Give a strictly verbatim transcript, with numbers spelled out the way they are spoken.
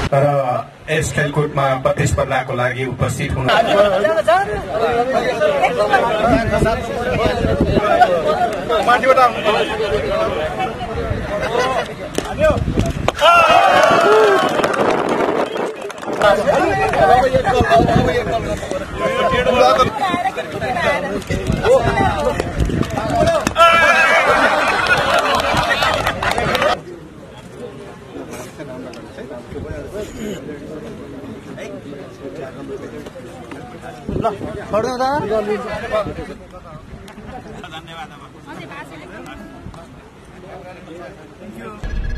तर यस खेलकुदमा प्रतिस्पर्धाको लागि उपस्थित हुनु ल छोड्नु त धन्यवाद।